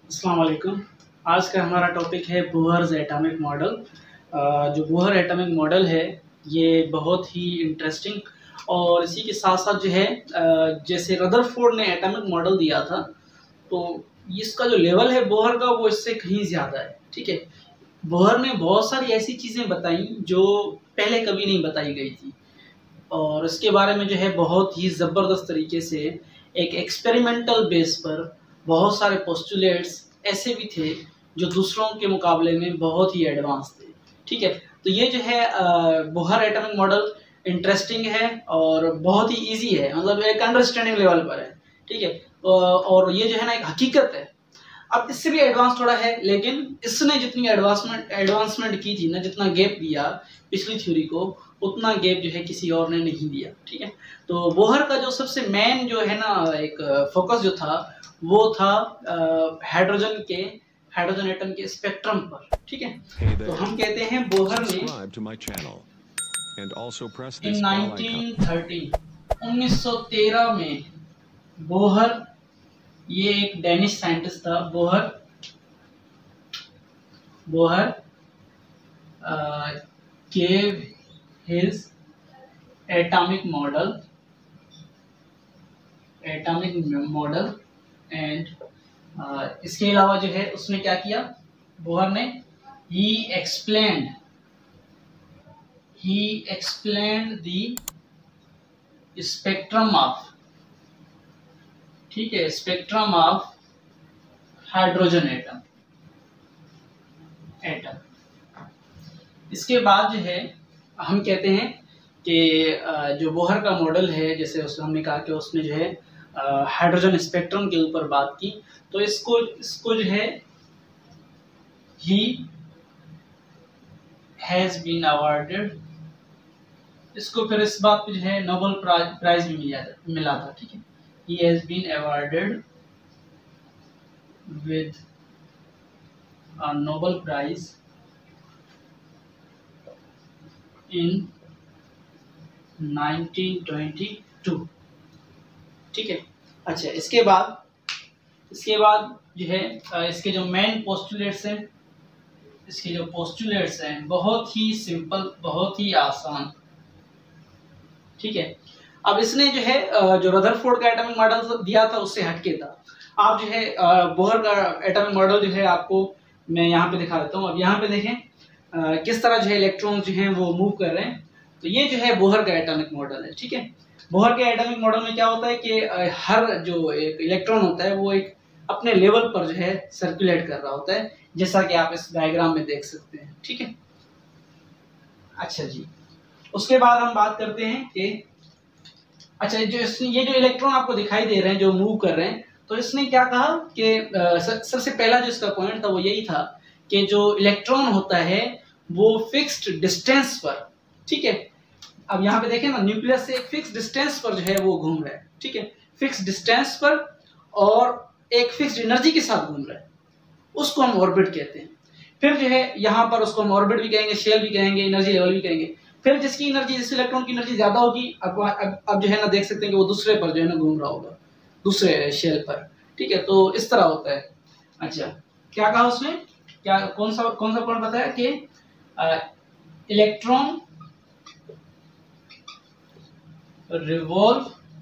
अस्सलाम वालेकुम। आज का हमारा टॉपिक है बोहर्स एटॉमिक मॉडल। जो बोहर एटॉमिक मॉडल है ये बहुत ही इंटरेस्टिंग और इसी के साथ साथ जो है जैसे रदरफोर्ड ने एटॉमिक मॉडल दिया था तो इसका जो लेवल है बोहर का वो इससे कहीं ज़्यादा है। ठीक है, बोहर ने बहुत सारी ऐसी चीज़ें बताई जो पहले कभी नहीं बताई गई थी और इसके बारे में जो है बहुत ही ज़बरदस्त तरीके से एक एक्सपेरिमेंटल बेस पर बहुत सारे पोस्टुलेट्स ऐसे भी थे जो दूसरों के मुकाबले में बहुत ही एडवांस थे। ठीक है, तो ये जो है बोहर एटॉमिक मॉडल इंटरेस्टिंग है और बहुत ही इजी है, मतलब एक अंडरस्टैंडिंग लेवल पर है। ठीक है, और ये जो है ना एक हकीकत है। अब इससे भी एडवांस थोड़ा है, लेकिन इसने जितनी एडवांसमेंट की थी ना, जितना गैप दिया पिछली थ्योरी को, उतना गैप जो है किसी और ने नहीं दिया। ठीक है, तो बोहर का जो सबसे मेन जो है ना एक फोकस जो था वो था हाइड्रोजन एटम के स्पेक्ट्रम पर। ठीक है, तो हम कहते हैं बोहर ने इन 1913 में बोहर, ये एक डेनिश साइंटिस्ट था, Bohr gave his atomic model and इसके अलावा जो है उसने क्या किया, बोहर ने he explained the spectrum of, ठीक है, स्पेक्ट्रम ऑफ हाइड्रोजन एटम। इसके बाद जो है हम कहते हैं कि जो बोहर का मॉडल है, जैसे हमने कहा कि उसने जो है हाइड्रोजन स्पेक्ट्रम के ऊपर बात की, तो इसको जो है ही हैज बीन अवार्डेड, इसको फिर इस बात पे जो है नोबेल प्राइज भी मिला था। ठीक है, he has been awarded with a Nobel Prize in 1922। ठीक है, अच्छा इसके बाद जो है इसके जो मेन पोस्टुलेट्स हैं, बहुत ही सिंपल, बहुत ही आसान। ठीक है, अब इसने जो है जो रदरफोर्ड का एटॉमिक मॉडल दिया था उससे हटके था। आप जो है बोहर का एटॉमिक मॉडल जो है आपको मैं यहाँ पे दिखा देता हूँ। अब यहाँ पे देखें किस तरह जो है इलेक्ट्रॉन जो हैं वो मूव कर रहे हैं। तो ये जो है बोहर का एटॉमिक मॉडल है। ठीक है, बोहर के एटॉमिक मॉडल में क्या होता है कि हर जो एक इलेक्ट्रॉन होता है वो एक अपने लेवल पर जो है सर्कुलेट कर रहा होता है, जैसा कि आप इस डायग्राम में देख सकते हैं। ठीक है, अच्छा जी, उसके बाद हम बात करते हैं कि अच्छा ये जो इलेक्ट्रॉन आपको दिखाई दे रहे हैं जो मूव कर रहे हैं, तो इसने क्या कहा कि सबसे पहला जो इसका पॉइंट था वो यही था कि जो इलेक्ट्रॉन होता है वो फिक्स्ड डिस्टेंस पर, ठीक है, अब यहाँ पे देखें ना, न्यूक्लियस से एक फिक्स डिस्टेंस पर जो है वो घूम रहा है। ठीक है, फिक्स डिस्टेंस पर और एक फिक्स एनर्जी के साथ घूम रहा है, उसको हम ऑर्बिट कहते हैं। फिर जो है यहाँ पर उसको हम ऑर्बिट भी कहेंगे, शेल भी कहेंगे, एनर्जी लेवल भी कहेंगे। फिर जिसकी एनर्जी, जिस इलेक्ट्रॉन की एनर्जी ज्यादा होगी, अब जो है ना देख सकते हैं कि वो दूसरे पर जो है ना घूम रहा होगा, दूसरे शेल पर। ठीक है, तो इस तरह होता है। अच्छा, क्या कहा उसने, क्या कौन सा पॉइंट बताया कि electron revolve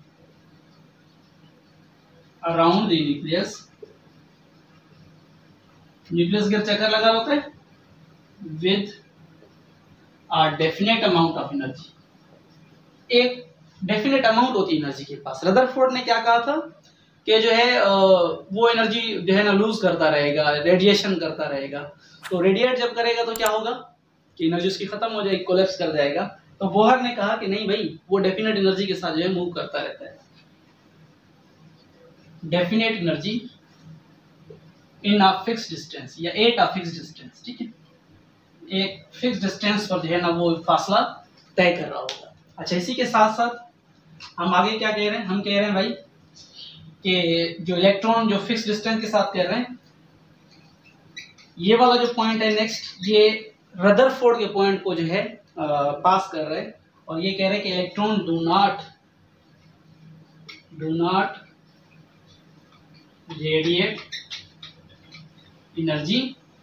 around the nucleus के चक्कर लगा होता है with a definite amount of energy, एक डेफिनेट अमाउंट होती है एनर्जी के पास। रदरफोर्ड ने क्या कहा था कि जो है वो एनर्जी जो है ना लूज करता रहेगा, रेडिएशन करता रहेगा। तो रेडिएट जब करेगा तो क्या होगा कि एनर्जी उसकी खत्म हो जाएगी, कोलैप्स कर जाएगा। तो बोहर ने कहा कि नहीं भाई, वो डेफिनेट एनर्जी के साथ जो है मूव करता रहता है, definite energy in a fix distance या एट अ फिक्स डिस्टेंस। ठीक है, एक फिक्स डिस्टेंस पर जो है ना वो फासला तय कर रहा होगा। अच्छा, इसी के साथ साथ हम आगे क्या कह रहे हैं, हम कह रहे हैं भाई कि जो इलेक्ट्रॉन जो फिक्स डिस्टेंस के साथ कर रहे हैं, ये वाला जो पॉइंट है नेक्स्ट, ये रदरफोर्ड के पॉइंट को जो है पास कर रहे हैं और ये कह रहे हैं कि electron do not radiate energy,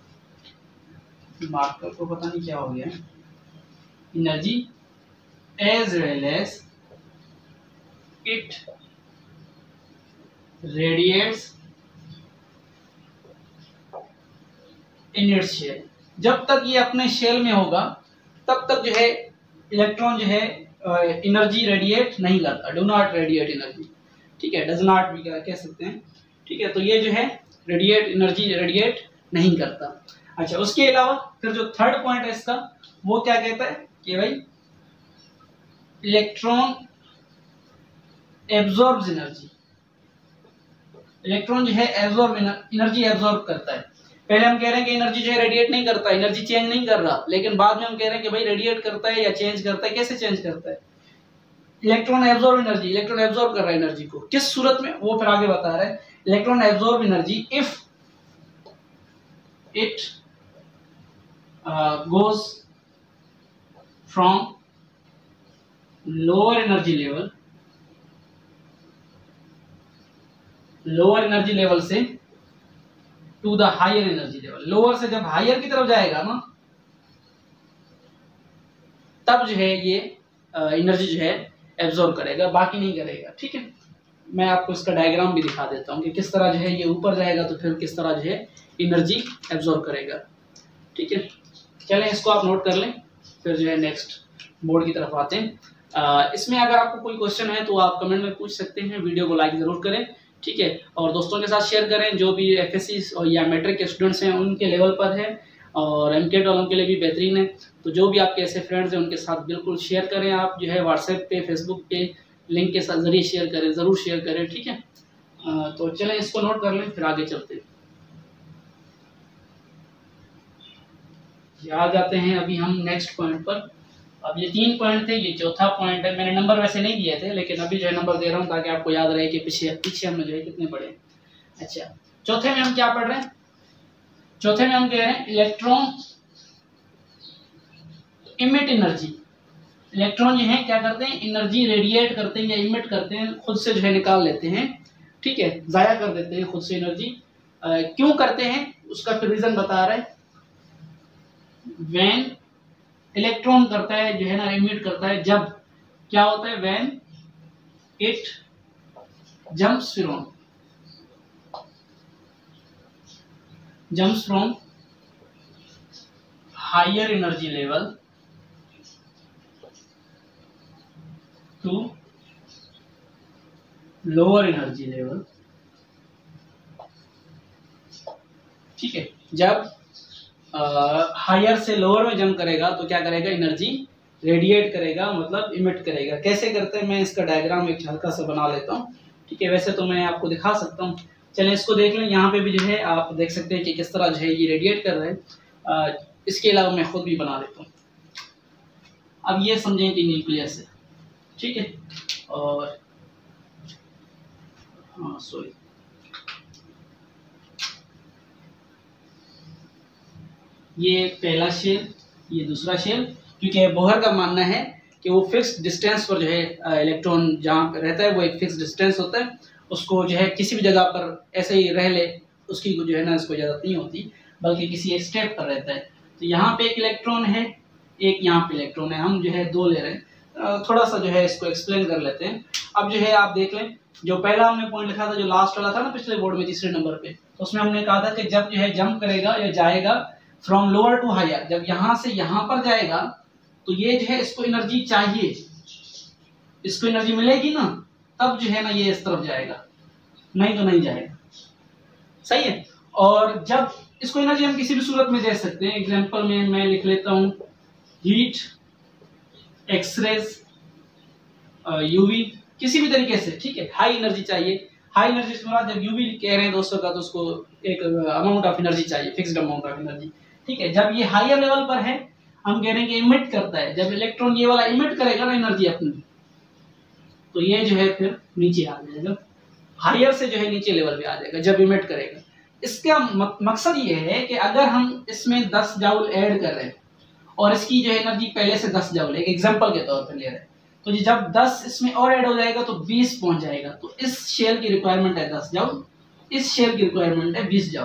marker को पता नहीं क्या हो गया, energy as well as it radiates in its shell. जब तक ये अपने शेल में होगा तब तक जो है इलेक्ट्रॉन जो है एनर्जी रेडिएट नहीं करता, डू नॉट रेडिएट एनर्जी, ठीक है, डज नॉट भी कह सकते हैं, ठीक है। तो ये जो है रेडिएट एनर्जी रेडिएट नहीं करता। अच्छा, उसके अलावा फिर जो थर्ड पॉइंट है इसका, वो क्या कहता है कि भाई इलेक्ट्रॉन एब्जॉर्ब्स एनर्जी, इलेक्ट्रॉन जो है एब्जॉर्ब एनर्जी एब्जॉर्ब करता है। पहले हम कह रहे हैं कि एनर्जी जो है रेडिएट नहीं करता, एनर्जी चेंज नहीं कर रहा, लेकिन बाद में हम कह रहे हैं कि भाई रेडिएट करता है या चेंज करता है। कैसे चेंज करता है? Electron absorb energy, electron absorb कर रहा है एनर्जी को, किस सूरत में वो फिर आगे बता रहा है। Electron absorb energy if it goes from lower energy level से to the higher energy level. Lower से जब हायर की तरफ जाएगा ना, तब जो है ये एनर्जी जो है एब्जॉर्ब करेगा, बाकी नहीं करेगा, ठीक है। मैं आपको इसका डायग्राम भी दिखा देता हूँ कि किस तरह जो है ये ऊपर जाएगा तो फिर किस तरह जो है एनर्जी एब्जॉर्ब करेगा, ठीक है। चलें, इसको आप नोट कर लें, फिर जो है नेक्स्ट बोर्ड की तरफ आते हैं। इसमें अगर आपको कोई क्वेश्चन है तो आप कमेंट में पूछ सकते हैं, वीडियो को लाइक जरूर करें, ठीक है, और दोस्तों के साथ शेयर करें। जो भी एफएससी या मैट्रिक के स्टूडेंट्स हैं उनके लेवल पर है, और एमकेट वालों के लिए भी बेहतरीन है। तो जो भी आपके ऐसे फ्रेंड्स हैं उनके साथ बिल्कुल शेयर करें। आप जो है व्हाट्सएप पे, फेसबुक पे लिंक के साथ जरिए शेयर करें, ज़रूर शेयर करें, ठीक है। तो चलें, इसको नोट कर लें, फिर आगे चलते हैं। आ जाते हैं अभी हम नेक्स्ट पॉइंट पर। अब ये 3 पॉइंट थे, ये चौथा पॉइंट है। मैंने नंबर वैसे नहीं दिए थे, लेकिन अभी जो है नंबर दे रहा हूँ ताकि आपको याद रहे कि पीछे हमने जो है कितने पढ़े। अच्छा, चौथे में हम क्या पढ़ रहे हैं? चौथे में हम कह रहे हैं इलेक्ट्रॉन इमिट एनर्जी। इलेक्ट्रॉन जो है क्या करते हैं, एनर्जी रेडिएट करते हैं या इमिट करते हैं, खुद से जो है निकाल लेते हैं, ठीक है, जाया कर देते हैं खुद से एनर्जी। क्यों करते हैं उसका फिर रीजन बता रहे हैं। व्हेन इलेक्ट्रॉन करता है जो है ना, इमिट करता है, जब क्या होता है, when it jumps from higher energy level to lower energy level, ठीक है। जब हायर से लोअर में जंप करेगा तो क्या करेगा, एनर्जी रेडिएट करेगा, मतलब इमिट करेगा। कैसे करते हैं, मैं इसका डायग्राम एक हल्का सा बना लेता हूँ, ठीक है। वैसे तो मैं आपको दिखा सकता हूँ, चलें इसको देख लें। यहाँ पे भी जो है आप देख सकते हैं कि किस तरह जो है ये रेडिएट कर रहे हैं। इसके अलावा मैं खुद भी बना लेता हूँ। अब ये समझें कि न्यूक्लियस है, ठीक है, और हाँ सॉरी, ये पहला शेल, ये दूसरा शेल, क्योंकि बोहर का मानना है कि वो फिक्स डिस्टेंस पर जो है इलेक्ट्रॉन जहाँ पे रहता है वो एक फिक्स डिस्टेंस होता है, उसको जो है किसी भी जगह पर ऐसे ही रह ले उसकी जो है ना इसको इजाज़त नहीं होती, बल्कि किसी एक स्टेप पर रहता है। तो यहाँ पे एक इलेक्ट्रॉन है, एक यहाँ पे इलेक्ट्रॉन है, हम जो है 2 ले रहे हैं। थोड़ा सा जो है इसको एक्सप्लेन कर लेते हैं। अब जो है आप देख लें, जो पहला हमने पॉइंट लिखा था, जो लास्ट वाला था ना पिछले बोर्ड में, तीसरे नंबर पे, तो उसमें हमने कहा था कि जब जो है जंप करेगा या जाएगा फ्रॉम लोअर टू हायर, जब यहाँ से यहाँ पर जाएगा तो ये जो है इसको एनर्जी चाहिए, इसको एनर्जी मिलेगी ना, तब जो है ना ये इस तरफ जाएगा, नहीं तो नहीं जाएगा, सही है। और जब इसको एनर्जी हम किसी भी सूरत में दे सकते हैं। एग्जांपल में मैं लिख लेता हूँ हीट, एक्सरेज, यूवी, किसी भी तरीके से, ठीक है। हाई एनर्जी चाहिए, हाई एनर्जी से जब यूवी कह रहे हैं दोस्तों का, तो उसको एक अमाउंट ऑफ एनर्जी चाहिए, फिक्स्ड अमाउंट ऑफ एनर्जी, ठीक है। जब ये हायर लेवल पर है, हम कह रहे हैं कि इमिट करता है, जब इलेक्ट्रॉन ये वाला इमिट करेगा ना एनर्जी अपनी, तो ये जो है फिर नीचे आ जाएगा, हायर से जो है नीचे लेवल पे आ जाएगा जब इमिट करेगा। इसका मकसद ये है कि अगर हम इसमें 10 जूल ऐड कर रहे हैं और इसकी जो है एनर्जी पहले से 10 जूल, एक एग्जांपल के तौर पर ले रहे हैं, तो जब 10 इसमें और ऐड हो जाएगा तो 20 पहुंच जाएगा। तो इस शेल की रिक्वायरमेंट है 10 जूल, इस शेल की रिक्वायरमेंट है 20 जूल।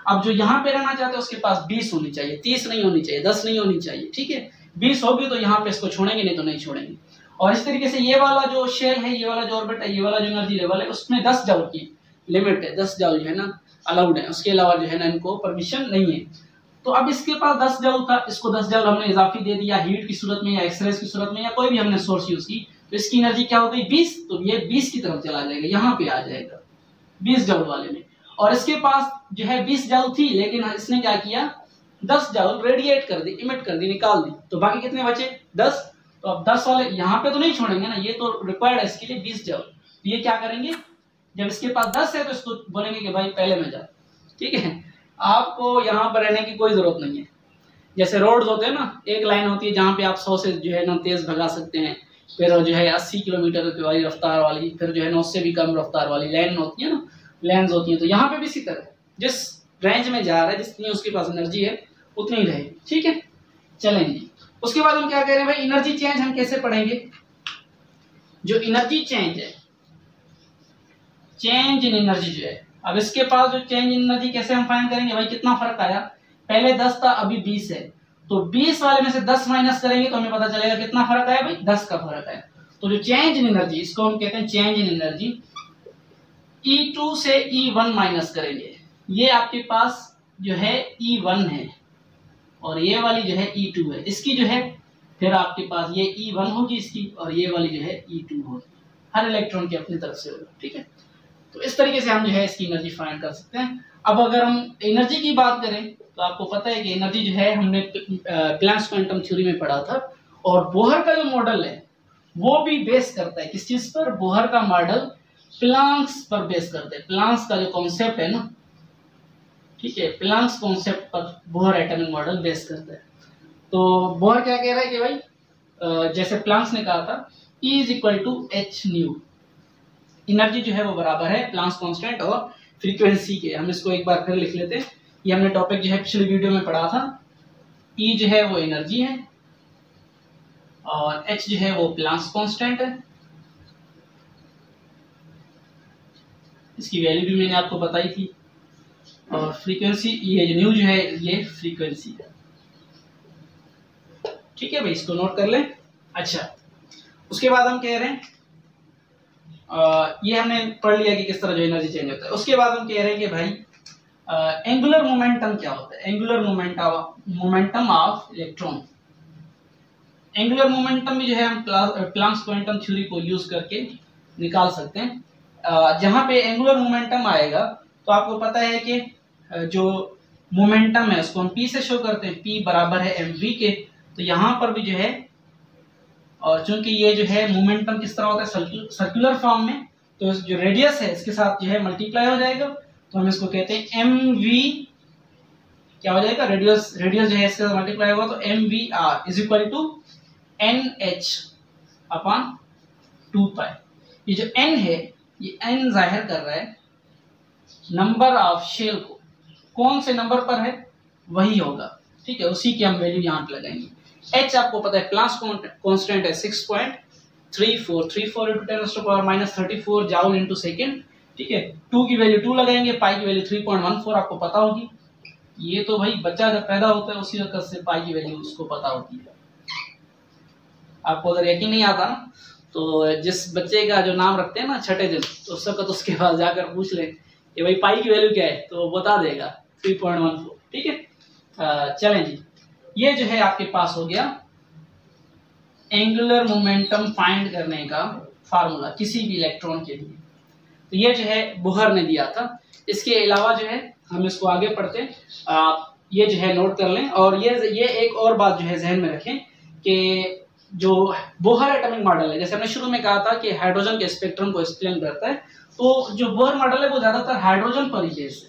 अब जो यहाँ पे रहना चाहते हैं उसके पास 20 होनी चाहिए, 30 नहीं होनी चाहिए, 10 नहीं होनी चाहिए, ठीक है। 20 होगी तो यहाँ पे इसको छोड़ेंगे, नहीं तो नहीं छोड़ेंगे। और इस तरीके से ये वाला जो शेल है, ये वाला जो ऑर्बिट है, ये वाला जो एनर्जी लेवल है, उसमें 10 जूल की लिमिट है, 10 जूल जो है ना अलाउड है, उसके अलावा जो है ना इनको परमिशन नहीं है। तो अब इसके पास 10 जूल था, इसको 10 जूल हमने इजाफी दे दिया हीट की सूरत में या एक्सरेज की सूरत में या कोई भी हमने सोर्स यूज की, तो इसकी एनर्जी क्या हो गई 20, तो ये 20 की तरफ चला जाएगा, यहाँ पे आ जाएगा 20 जूल वाले में। और इसके पास जो है 20 जूल थी, लेकिन इसने क्या किया 10 जूल रेडिएट कर दी, इमिट कर दी, निकाल दी, तो बाकी कितने बचे 10। तो अब 10 वाले यहाँ पे तो नहीं छोड़ेंगे ना, ये तो रिक्वायर्ड है इसके लिए 20 जूल। तो ये क्या करेंगे, जब इसके पास 10 है तो इसको बोलेंगे कि भाई पहले में जा, ठीक है। आपको यहाँ पर रहने की कोई जरूरत नहीं है। जैसे रोड्स होते हैं ना, एक लाइन होती है जहाँ पे आप 100 से जो है ना तेज भगा सकते हैं, फिर जो है 80 किलोमीटर वाली रफ्तार वाली, फिर जो है 9 से भी कम रफ्तार वाली लाइन होती है ना, लेंस होती है। तो यहाँ पे भी इसी तरह जिस रेंज में जा रहा है, जितनी उसके पास एनर्जी है उतनी ही रहेगी, ठीक है। चलेंगे उसके बाद हम क्या कह रहे हैं भाई, एनर्जी चेंज हम कैसे पढ़ेंगे। जो एनर्जी चेंज है, चेंज इन एनर्जी जो है, अब इसके पास जो चेंज इन एनर्जी कैसे हम फाइंड करेंगे भाई, कितना फर्क आया, पहले 10 था अभी 20 है, तो 20 वाले में से 10 माइनस करेंगे तो हमें पता चलेगा कितना फर्क आया भाई, 10 का फर्क आया। तो जो चेंज इन एनर्जी, इसको हम कहते हैं चेंज इन एनर्जी, E2 से E1 माइनस करेंगे, ये आपके पास जो है E1 है और ये वाली जो है E2 है, इसकी जो है फिर आपके पास ये E1 होगी इसकी, और ये वाली जो है E2 होगी, हर इलेक्ट्रॉन की अपनी तरफ से होगा, ठीक है। तो इस तरीके से हम जो है इसकी एनर्जी फाइंड कर सकते हैं। अब अगर हम एनर्जी की बात करें तो आपको पता है कि एनर्जी जो है हमने प्लैंक्स क्वांटम थ्योरी में पढ़ा था, और बोहर का जो मॉडल है वो भी बेस करता है किस चीज पर, बोहर का मॉडल प्लैंक्स पर बेस करते हैं, प्लैंक्स का जो कॉन्सेप्ट है ना, ठीक है, प्लैंक्स कॉन्सेप्ट पर बोहर एटॉमिक मॉडल बेस करता है। तो बोहर क्या कह रहा है कि भाई जैसे प्लैंक्स ने कहा था E is equal to h nu, energy जो है वो बराबर है प्लैंक्स कांस्टेंट और फ्रीक्वेंसी के। हम इसको एक बार फिर लिख लेते हैं, ये हमने टॉपिक जो है पिछले वीडियो में पढ़ा था। E जो है वो एनर्जी है और H जो है वो प्लैंक्स कांस्टेंट है, इसकी वैल्यू भी मैंने आपको बताई थी, और फ्रीक्वेंसी ये न्यू जो है ये फ्रीक्वेंसी है, ठीक है भाई, इसको नोट कर लें। अच्छा, उसके बाद हम कह रहे हैं ये हमने पढ़ लिया कि किस तरह जो एनर्जी चेंज होता है। उसके बाद हम कह रहे हैं कि भाई एंगुलर मोमेंटम क्या होता है, angular momentum of electron. Angular momentum भी जो है हम प्लैंक्स क्वांटम थ्योरी को यूज करके निकाल सकते हैं। जहां पे एंगुलर मोमेंटम आएगा तो आपको पता है कि जो मोमेंटम है उसको हम P से शो करते हैं, P बराबर है mv के। तो यहाँ पर भी जो है, और चूंकि ये जो है मोमेंटम किस तरह होता है सर्कुलर फॉर्म में, तो जो रेडियस है इसके साथ जो है मल्टीप्लाई हो जाएगा, तो हम इसको कहते हैं mv क्या हो जाएगा, रेडियस जो है इसके साथ मल्टीप्लाई होगा, तो mvr is equal to nh upon 2π। ये जो n है ये n जाहिर कर रहा है नंबर ऑफ शेल को, कौन से नंबर पर है वही होगा, ठीक है, उसी की हम वैल्यू यहाँ पे लगाएंगे। h आपको पता है प्लैंक्स कांस्टेंट है 6.3434 × 10⁻³ जूल इनटू सेकंड, ठीक है। 2 की वैल्यू 2 लगाएंगे, पाई की वैल्यू 3.14 आपको पता होगी। ये तो भाई बच्चा जब पैदा होता है उसी वक्त से पाई की वैल्यू उसको पता होती है। आपको अगर यकीन नहीं आता ना, तो जिस बच्चे का जो नाम रखते हैं ना छठे दिन, तो उस वक्त उसके पास जाकर पूछ ले कि भाई पाई की वैल्यू क्या है, तो वो बता देगा 3.14, ठीक है। चलें जी, ये जो है आपके पास हो गया एंगुलर मोमेंटम फाइंड करने का फार्मूला किसी भी इलेक्ट्रॉन के लिए। तो ये जो है बोहर ने दिया था। इसके अलावा जो है हम इसको आगे पढ़ते हैं, ये जो है नोट कर लें, और ये एक और बात जो है जहन में रखें कि जो बोहर एटॉमिक मॉडल है, जैसे हमने शुरू में कहा था कि हाइड्रोजन के स्पेक्ट्रम को एक्सप्लेन करता है, तो जो बोहर मॉडल है वो ज्यादातर हाइड्रोजन पर ही बेस्ड है।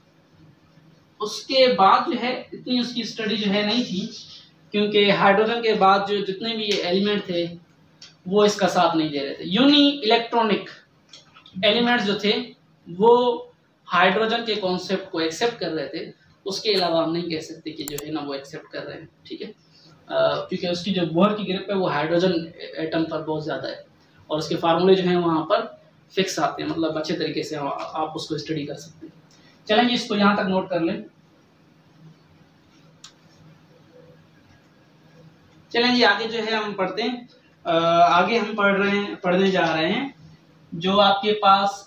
उसके बाद जो है इतनी उसकी स्टडी जो है नहीं थी, क्योंकि हाइड्रोजन के बाद जो जितने भी एलिमेंट थे वो इसका साथ नहीं दे रहे थे। यूनी इलेक्ट्रॉनिक एलिमेंट्स जो थे वो हाइड्रोजन के कॉन्सेप्ट को एक्सेप्ट कर रहे थे, उसके अलावा हम नहीं कह सकते कि जो है ना वो एक्सेप्ट कर रहे हैं, ठीक है, क्योंकि उसकी जो बोहर की ग्रिप है वो हाइड्रोजन एटम पर बहुत ज़्यादा है, और उसके फार्मूले जो हैं वहाँ पर फिक्स आते हैं, मतलब अच्छे तरीके से आप उसको स्टडी कर सकते हैं। चलेंगे इसको यहां तक नोट कर लें। चलें जी आगे जो है हम पढ़ते हैं। आगे हम पढ़ने जा रहे हैं जो आपके पास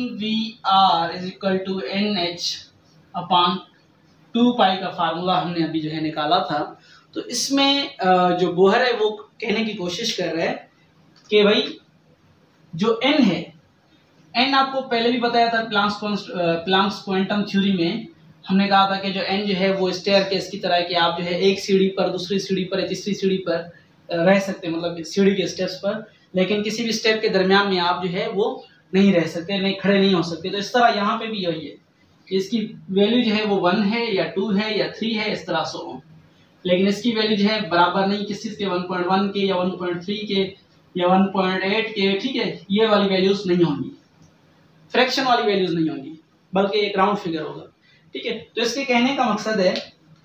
MVR is equal to NH upon 2 pi का फार्मूला हमने अभी जो है निकाला था। तो इसमें जो बोहर है वो कहने की कोशिश कर रहे हैं कि भाई जो n है, n आपको पहले भी बताया था प्लांक्स क्वांटम थ्योरी में हमने कहा था कि जो n जो है वो स्टेयरकेस की तरह है कि आप जो है एक सीढ़ी पर, दूसरी सीढ़ी पर, तीसरी सीढ़ी पर रह सकते हैं, मतलब सीढ़ी के स्टेप्स पर, लेकिन किसी भी स्टेप के दरमियान में आप जो है वो नहीं रह सकते, नहीं खड़े नहीं हो सकते। तो इस तरह यहाँ पे भी यही है कि इसकी वैल्यू जो है वो 1 है या 2 है या 3 है, इस तरह से हो, लेकिन इसकी वैल्यू जो है बराबर नहीं किसी के 1.1 के या 1.3 के या 1.8 के, ठीक है, ये वाली वैल्यूज नहीं होंगी, फ्रैक्शन वाली वैल्यूज नहीं होंगी, बल्कि एक राउंड फिगर होगा, ठीक है। तो इसके कहने का मकसद है,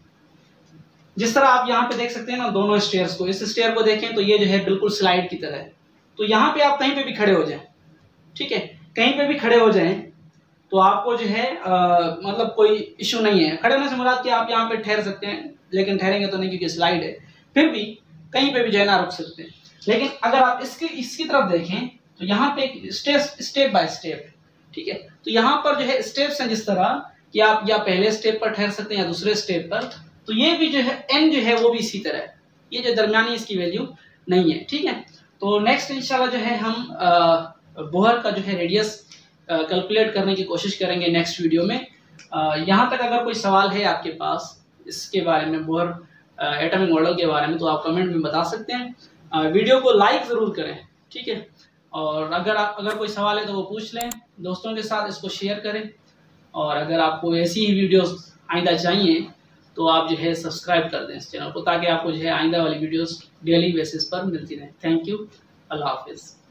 जिस तरह आप यहाँ पे देख सकते हैं ना दोनों स्टेयर्स को, इस स्टेयर को देखें तो ये जो है बिल्कुल स्लाइड की तरह है। तो यहाँ पे आप कहीं पे भी खड़े हो जाएं, ठीक है, कहीं पे भी खड़े हो जाएं तो आपको जो है मतलब कोई इश्यू नहीं है। खड़े होने से मुराद कि आप यहाँ पे ठहर सकते हैं, लेकिन ठहरेंगे तो नहीं क्योंकि स्लाइड है, फिर भी कहीं पे भी जो है ना रुक सकते हैं। लेकिन अगर आप इसकी तरफ देखें तो यहाँ पे स्टेप बाय स्टेप, ठीक है। तो यहाँ पर जो है स्टेप्स हैं जिस तरह कि आप या पहले स्टेप पर ठहर सकते हैं या दूसरे स्टेप पर। तो ये भी जो है n जो है वो भी इसी तरह है, ये जो दरमियानी इसकी वैल्यू नहीं है, ठीक है। तो नेक्स्ट इंशाल्लाह जो है हम बोहर का जो है रेडियस कैलकुलेट करने की कोशिश करेंगे नेक्स्ट वीडियो में। यहाँ तक अगर कोई सवाल है आपके पास इसके बारे में, बोहर एटॉमिक मॉडल के बारे में, तो आप कमेंट में बता सकते हैं। वीडियो को लाइक ज़रूर करें, ठीक है, और अगर कोई सवाल है तो वो पूछ लें, दोस्तों के साथ इसको शेयर करें, और अगर आपको ऐसी ही वीडियोस आइंदा चाहिए तो आप जो है सब्सक्राइब कर दें इस चैनल को, ताकि आपको जो है आइंदा वाली वीडियोस डेली बेसिस पर मिलती रहें। थैंक यू, अल्लाह हाफिज़।